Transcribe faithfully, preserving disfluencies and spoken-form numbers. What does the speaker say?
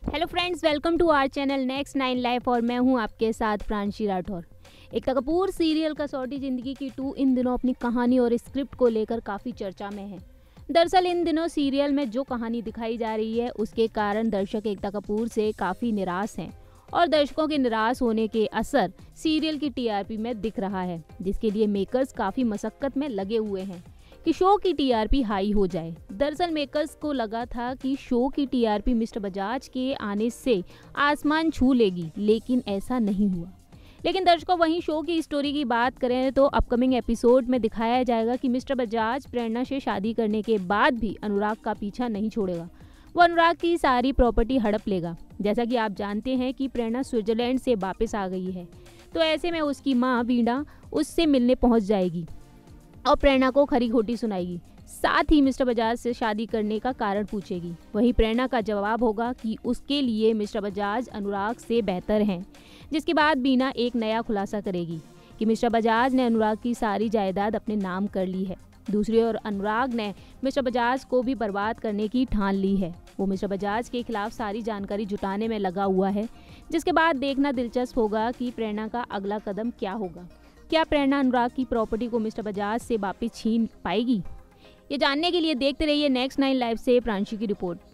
Hello friends, welcome to our channel next nine life और मैं हूं आपके साथ प्रांशी राठौर। एकता कपूर सीरियल कसौटी जिंदगी की टू इन दिनों अपनी कहानी और स्क्रिप्ट को लेकर काफ़ी चर्चा में है। दरअसल इन दिनों सीरियल में जो कहानी दिखाई जा रही है उसके कारण दर्शक एकता कपूर से काफ़ी निराश हैं और दर्शकों के निराश होने के असर सीरियल की टीआरपी में दिख रहा है, जिसके लिए मेकर्स काफ़ी मशक्कत में लगे हुए हैं कि शो की टीआरपी हाई हो जाए। दरअसल मेकर्स को लगा था कि शो की टीआरपी मिस्टर बजाज के आने से आसमान छू लेगी, लेकिन ऐसा नहीं हुआ। लेकिन दर्शकों, वहीं शो की स्टोरी की बात करें तो अपकमिंग एपिसोड में दिखाया जाएगा कि मिस्टर बजाज प्रेरणा से शादी करने के बाद भी अनुराग का पीछा नहीं छोड़ेगा। वो अनुराग की सारी प्रॉपर्टी हड़प लेगा। जैसा कि आप जानते हैं कि प्रेरणा स्विट्जरलैंड से वापस आ गई है, तो ऐसे में उसकी माँ वीणा उससे मिलने पहुंच जाएगी और प्रेरणा को खरी खोटी सुनाएगी। साथ ही मिस्टर बजाज से शादी करने का कारण पूछेगी। वहीं प्रेरणा का जवाब होगा कि उसके लिए मिस्टर बजाज अनुराग से बेहतर हैं, जिसके बाद बीना एक नया खुलासा करेगी कि मिस्टर बजाज ने अनुराग की सारी जायदाद अपने नाम कर ली है। दूसरी ओर अनुराग ने मिस्टर बजाज को भी बर्बाद करने की ठान ली है। वो मिस्टर बजाज के खिलाफ सारी जानकारी जुटाने में लगा हुआ है, जिसके बाद देखना दिलचस्प होगा कि प्रेरणा का अगला कदम क्या होगा। क्या प्रेरणा अनुराग की प्रॉपर्टी को मिस्टर बजाज से वापस छीन पाएगी? ये जानने के लिए देखते रहिए नेक्स्ट नाइन लाइव से प्रांशी की रिपोर्ट।